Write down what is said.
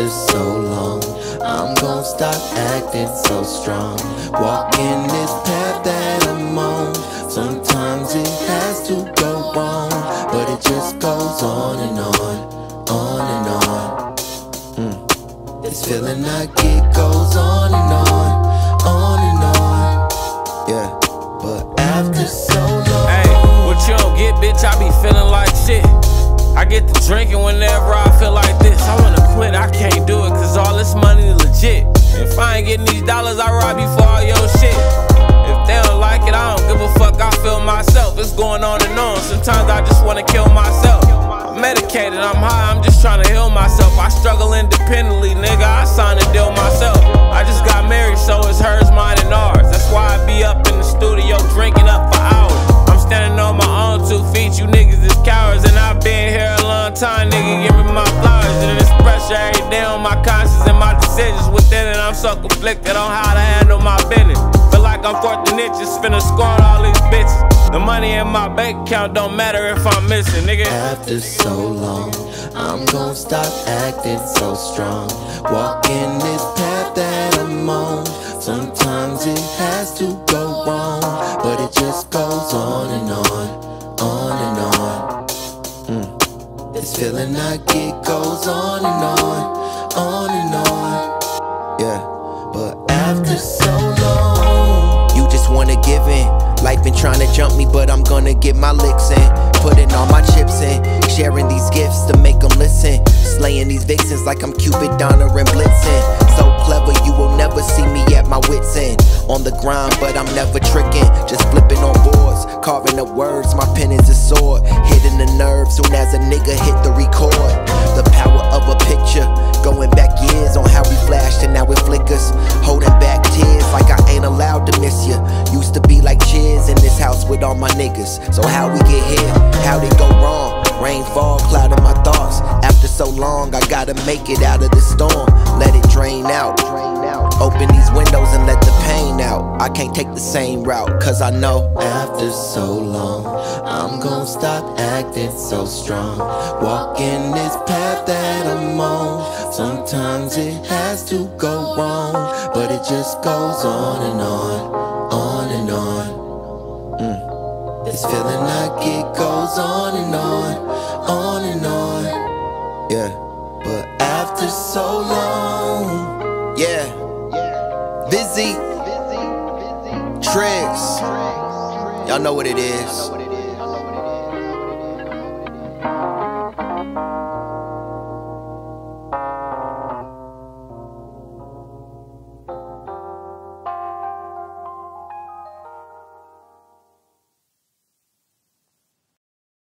After so long, I'm gon' stop acting so strong. Walking this path that I'm on. Sometimes it has to go wrong, but it just goes on and on, on and on. This feeling I get goes on and on, on and on. Yeah, but after so long. Hey, what you don't get, bitch, I be feeling like shit. I get to drinking whenever I feel like this. I wanna quit, I can't do it, cause all this money legit. If I ain't getting these dollars, I rob you for all your shit. If they don't like it, I don't give a fuck, I feel myself. It's going on and on, sometimes I just wanna kill myself. I'm medicated, I'm high, I'm just trying to heal myself. I struggle independently, nigga, I signed a deal myself. I just got married, so it's hers, mine, and ours. That's why I be up in the studio drinking up for hours. I'm standing on my own 2 feet, you niggas is cowards. And I've been here a long time, nigga, give me my flowers. And this pressure every day on my conscience and my decisions within it. I'm so conflicted on how to handle my business. Feel like I'm fourth and inches, finna score on all these bitches. The money in my bank account don't matter if I'm missing, nigga. After so long, I'm gon' stop acting so strong. Walking this path that I'm on. Sometimes it has to go wrong, but it just goes on and on, on and on. This feeling I get goes on and on and on. Yeah, but after so long, you just wanna give in. Life been trying to jump me, but I'm gonna get my licks in. Putting all my chips in, sharing these gifts to make them listen. Slaying these vixens like I'm Cupid, Donner, and Blitzen. So clever, you will never see me at my wits' end. On the grind, but I'm never tricking. Just flipping on boards, carving up words. My pen is a sword, hitting the nerve soon as a nigga hit the record. The power of a picture, going back years on how we flashed and now it flickers. Holding back tears like I ain't allowed to miss you. Used to be like cheers in this house with all my niggas. So how we get here? How'd it go wrong? Rain fall, clouding my thoughts. After so long, I gotta make it out of the storm. Let it drain out. Open these windows and let the pain out. I can't take the same route, cause I know after so long, I'm gon' stop acting so strong. Walking this path that I'm on. Sometimes it has to go wrong, but it just goes on and on, on and on. This feeling I get goes on and on, on and on. Yeah, but after so long, yeah. Busy, Trizz, y'all know what it is.